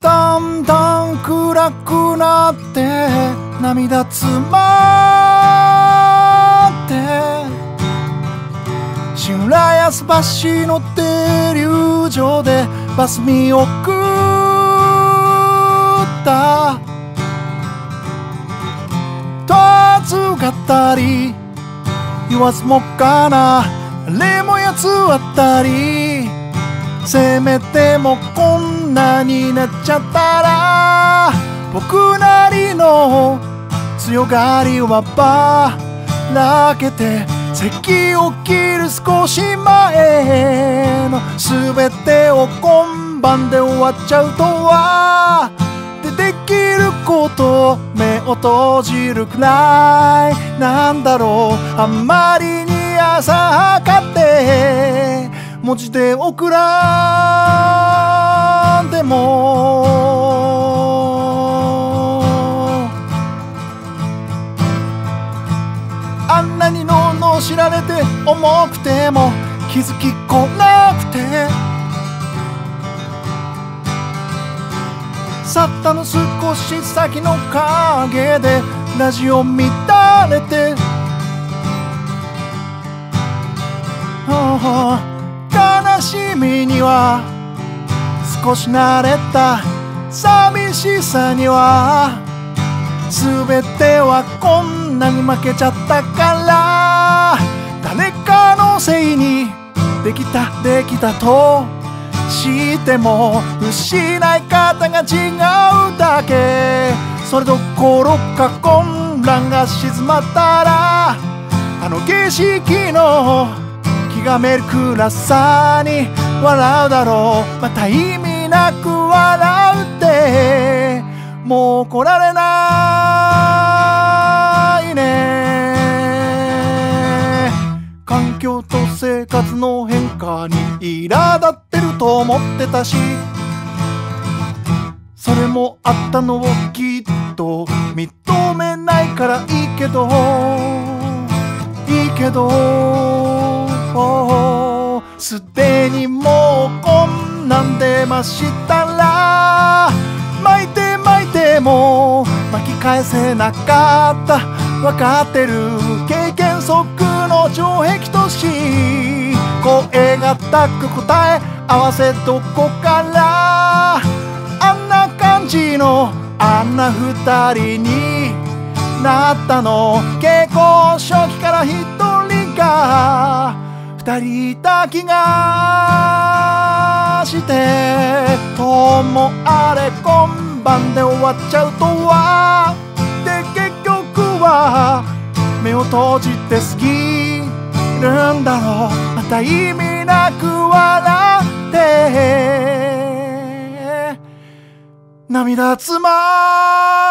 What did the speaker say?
だんだん暗くなって涙詰まって新浦安橋の停留所でバス見送った問わず語り言わずもかなれもやつあったりせめてもこんなになっちゃったら僕なりの強がりはばらけて席を切る少し前の全てを今晩で終わっちゃうとはできること目を閉じるくらいなんだろうあんまりに浅はかって文字で送らんでもあんなにの知られて重くても気づきこなくて去ったの少し先の影でラジオ乱れて悲しみには少し慣れた寂しさには全てはこんなに負けちゃったから誰かのせいにできたとしても失い方が違うだけそれどころか混乱が静まったらあの景色の気がめる暗さに笑うだろうまた意味なく笑うってもう来られないね環境と生活の変化に苛立ってると思ってたしそれもあったのをきっと認めないからいいけどすでにもうこんなん出ましたら巻いても巻き返せなかった分かってる経験則の城壁とし声が高く答え合わせどこからあんな感じのあんな二人になったの結構初期から一人が二人いた気がしてともあれ今晩で終わっちゃうとはで結局は目を閉じて過ぎるんだろうまた意味なく笑って涙つま